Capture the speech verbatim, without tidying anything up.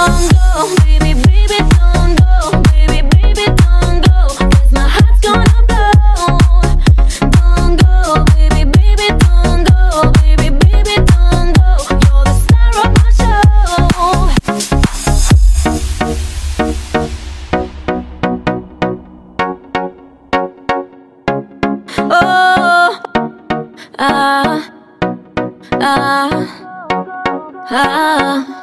don't go, baby, baby, don't go, baby, baby, don't go, 'cause my heart's gonna blow. Don't go, baby, baby, don't go, baby, baby, don't go. You're the star of my show. Oh, ah, ah, ah.